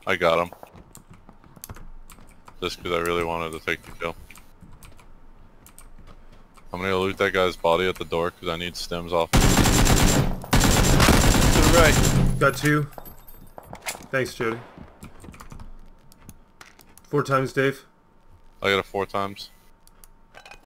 I got him. Just because I really wanted to take the kill. I'm gonna go loot that guy's body at the door because I need stems off. To the right. Got 2. Thanks, Jody. 4 times, Dave. I got it 4 times.